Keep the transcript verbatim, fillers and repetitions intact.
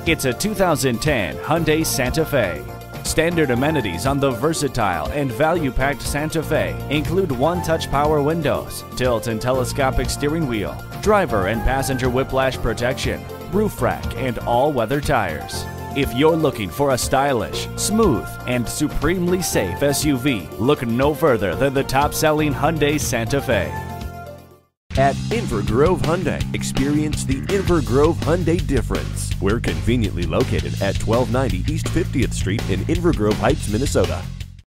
It's a two thousand ten Hyundai Santa Fe. Standard amenities on the versatile and value-packed Santa Fe include one-touch power windows, tilt and telescopic steering wheel, driver and passenger whiplash protection, roof rack, and all-weather tires. If you're looking for a stylish, smooth, and supremely safe S U V, look no further than the top-selling Hyundai Santa Fe. At Inver Grove Hyundai, experience the Inver Grove Hyundai difference. We're conveniently located at twelve ninety East fiftieth Street in Inver Grove Heights, Minnesota.